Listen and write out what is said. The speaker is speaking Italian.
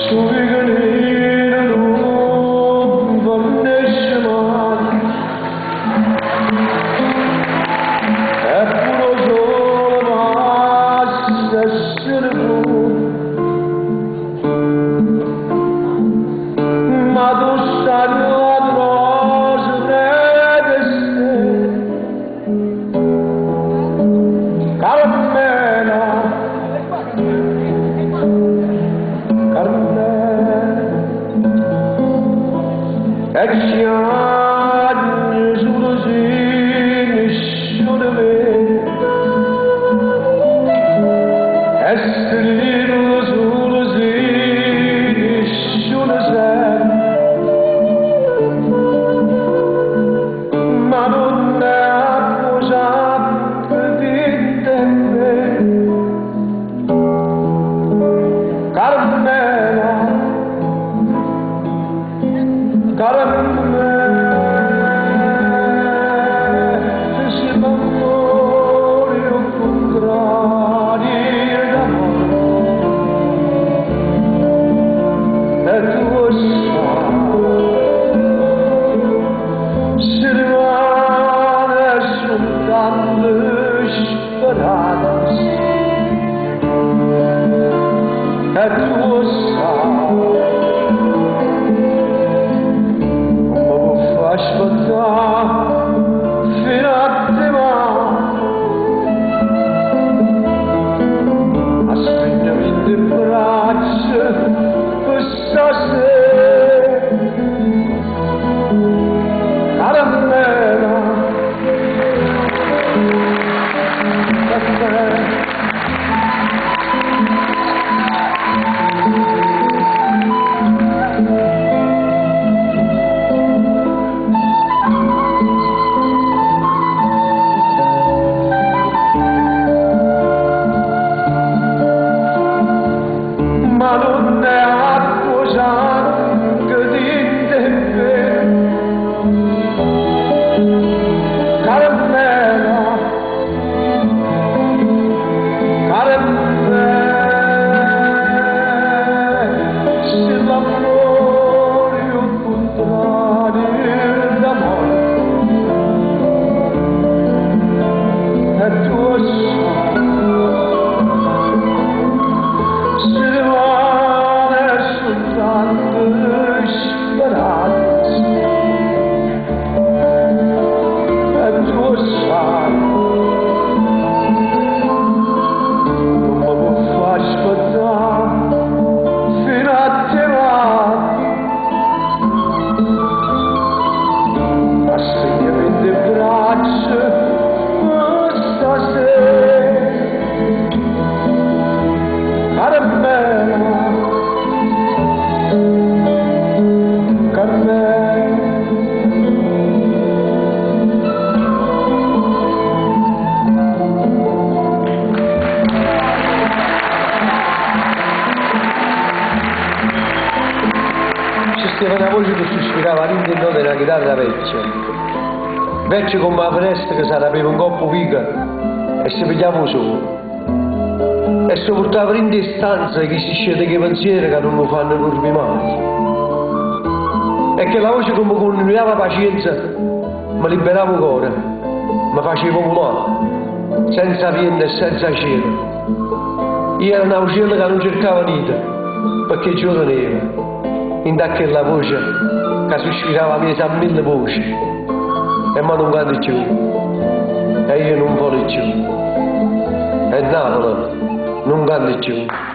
C'era una voce che sospirava all'interno della chitarra vecchia. Vecchia come la finestra che si rapeva un coppo pica e si pigliava solo. E si portava in distanza che si scende che pensieri che non lo fanno enormi mai. E che la voce come continuava pazienza mi liberava il cuore, mi faceva volare, senza vento e senza cielo. Io ero una uccello che non cercava niente, perché ci teneva. In quella voce che sospirava mia a mille voci e ma non canta più e io non voglio più e Napoli non canta più.